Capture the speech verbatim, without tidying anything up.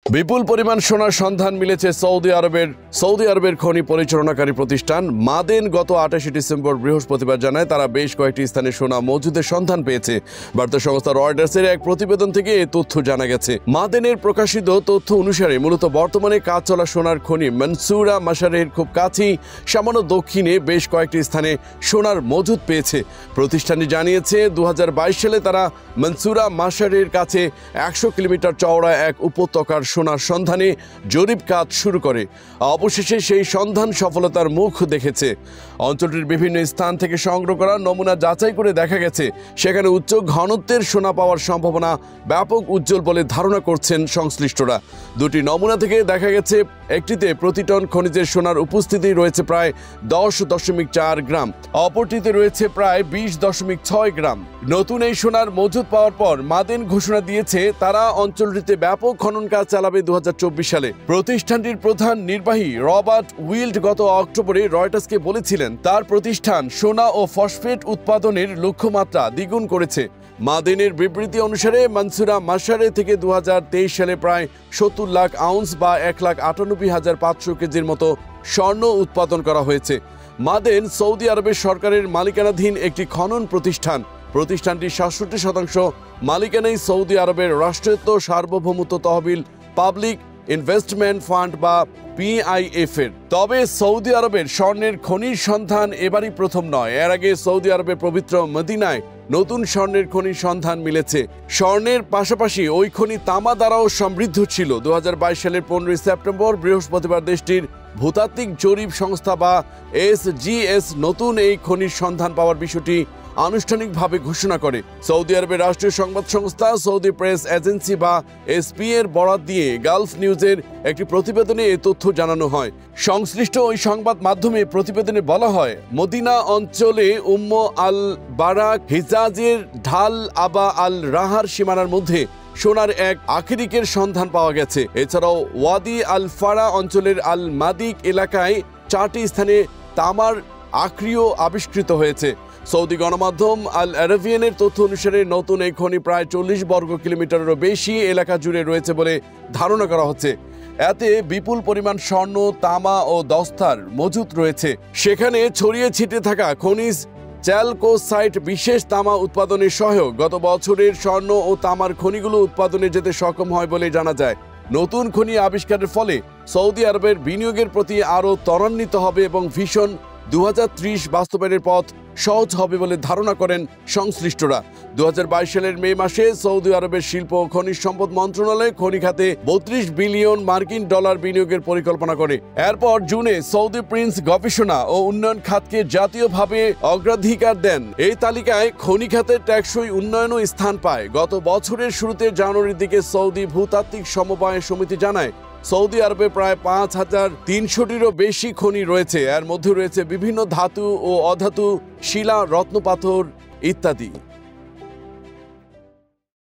বিপুল পরিমাণ সোনার সন্ধান মিলেছে সৌদি আরবের সৌদি আরবের খনি পরিচালনাকারী প্রতিষ্ঠান মাদেন গত আঠাশে ডিসেম্বর বৃহস্পতিবার জানায় তারা বেশ কয়েকটি স্থানে সোনা মজুদের সন্ধান পেয়েছে। বার্তা সংস্থা রয়টার্সের এক প্রতিবেদন থেকে এই তথ্য জানা গেছে। মাদেনের প্রকাশিত তথ্য অনুসারে মূলত বর্তমানে কাজ চলা সোনার খনি মনসুরা মাশারের খুব কাছেই সামান্য দক্ষিণে বেশ কয়েকটি স্থানে সোনার মজুদ পেয়েছে। প্রতিষ্ঠানটি জানিয়েছে দু হাজার বাইশ সালে তারা মনসুরা মাশারের কাছে একশো কিলোমিটার চওড়া এক উপত্যকার সোনার সন্ধানে জরিপ কাজ শুরু করে। অবশেষে সেই সন্ধান সফলতার মুখ দেখেছে। অঞ্চলটির বিভিন্ন স্থান থেকে সংগ্রহ করা নমুনা যাচাই করে দেখা গেছে সেখানে উচ্চ ঘনত্বের সোনা পাওয়ার সম্ভাবনা ব্যাপক উজ্জ্বল বলে ধারণা করছেন সংশ্লিষ্টরা। দুটি নমুনা থেকে দেখা গেছে একটিতে প্রতি টন খনিজের সোনার উপস্থিতি রয়েছে প্রায় দশ দশমিক চার গ্রাম, অপরটিতে রয়েছে প্রায় বিশ দশমিক ছয় গ্রাম। নতুন এই সোনার মজুদ পাওয়ার পর মাদেন ঘোষণা দিয়েছে তারা অঞ্চলটিতে ব্যাপক খনন কাজ চালাবে দু হাজার চব্বিশ সালে। প্রতিষ্ঠানটির প্রধান নির্বাহী রবার্ট উইল্ড গত অক্টোবরে রয়টার্সকে বলেছিলেন তার প্রতিষ্ঠান সোনা ও ফসফেট উৎপাদনের লক্ষ্যমাত্রা দ্বিগুণ করেছে। মাদেনের বিবৃতি অনুসারে মনসুরা মাশারে থেকে দু হাজার তেইশ সালে প্রায় সত্তর লাখ আউন্স বা এক লাখ আটানব্বই হাজার পাঁচশো কেজির মতো স্বর্ণ উৎপাদন করা হয়েছে। মাদেন সৌদি আরবের সরকারের মালিকানাধীন একটি খনন প্রতিষ্ঠান। প্রতিষ্ঠানটির সাতষট্টি শতাংশ মালিকানাই সৌদি আরবের রাষ্ট্রায়ত্ত সার্বভৌমত্ব তহবিল পাবলিক ইনভেস্টমেন্ট ফান্ড বা পিআইএফ এর। তবে সৌদি আরবের স্বর্ণের খনির সন্ধান এবারই প্রথম নয়। এর আগে সৌদি আরবের পবিত্র মদিনায় নতুন স্বর্ণের খনির সন্ধান মিলেছে। স্বর্ণের পাশাপাশি ওই খনি তামা দ্বারাও সমৃদ্ধ ছিল। দু হাজার বাইশ সালের পনেরোই সেপ্টেম্বর বৃহস্পতিবার দেশটির ভূতাত্ত্বিক জরিপ সংস্থা বা এস জি এস নতুন এই খনির সন্ধান পাওয়ার বিষয়টি আনুষ্ঠানিকভাবে ঘোষণা করে। সৌদি আরবের রাষ্ট্রীয় সংবাদ সংস্থা সৌদি প্রেস এজেন্সি বা এসপি এর বরাত দিয়ে গালফ নিউজের একটি প্রতিবেদনে এই তথ্য জানানো হয়। সংশ্লিষ্ট ওই সংবাদ মাধ্যমে প্রতিবেদনে বলা হয় মদিনা অঞ্চলে উম্ম আল বারাক হিজাজের ঢাল আবা আল রাহার সীমানার মধ্যে সোনার এক আখিরিকের সন্ধান পাওয়া গেছে। এছাড়াও ওয়াদি আল ফারা অঞ্চলের আল মাদিক এলাকায় চারটি স্থানে তামার আখরিও আবিষ্কৃত হয়েছে। সৌদি গণমাধ্যম আল আরাবিয়ানের তথ্য অনুসারে নতুন এই খনি প্রায় চল্লিশ বর্গ কিলোমিটারেরও বেশি এলাকা জুড়ে রয়েছে বলে ধারণা করা হচ্ছে। এতে বিপুল পরিমাণ স্বর্ণ, তামা ও দস্তার মজুত রয়েছে। সেখানে ছড়িয়ে ছিটে থাকা খনিজ চ্যালকোসাইট বিশেষ তামা উৎপাদনের সহায়ক। গত বছরের স্বর্ণ ও তামার খনিগুলো উৎপাদনে যেতে সক্ষম হয় বলে জানা যায়। নতুন খনি আবিষ্কারের ফলে সৌদি আরবের বিনিয়োগের প্রতি আরও ত্বরান্বিত হবে এবং ভিশন দু হাজার ত্রিশ বাস্তবায়নের পথ সহজ হবে বলে ধারণা করেন সংশ্লিষ্টরা। দু হাজার বাইশ সালের মে মাসে সৌদি আরবের শিল্প ও খনিজ সম্পদ মন্ত্রণালয় খনি খাতে বত্রিশ বিলিয়ন মার্কিন ডলার বিনিয়োগের পরিকল্পনা করে। এরপর জুনে সৌদি প্রিন্স গবেষণা ও উন্নয়ন খাতকে জাতীয়ভাবে অগ্রাধিকার দেন। এই তালিকায় খনি খাতের টেকসই উন্নয়নও স্থান পায়। গত বছরের শুরুতে জানুয়ারির দিকে সৌদি ভূতাত্ত্বিক সমবায় সমিতি জানায় সৌদি আরবে প্রায় পাঁচ হাজার তিনশোটিরও বেশি খনি রয়েছে। এর মধ্যে রয়েছে বিভিন্ন ধাতু ও অধাতু, শিলা, রত্নপাথর ইত্যাদি।